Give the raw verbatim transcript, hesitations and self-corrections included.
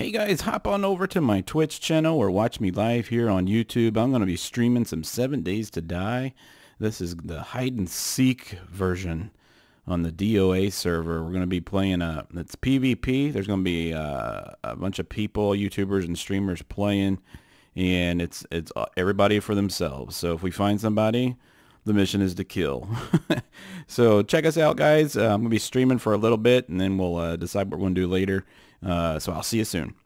Hey guys, hop on over to my Twitch channel or watch me live here on YouTube. I'm going to be streaming some Seven Days to Die. This is the hide and seek version on the D O A server. We're going to be playing a, it's PvP. There's going to be uh, a bunch of people, YouTubers and streamers playing, and it's it's everybody for themselves. So if we find somebody, the mission is to kill. So check us out, guys. Uh, I'm going to be streaming for a little bit, and then we'll uh, decide what we're going to do later. Uh, so I'll see you soon.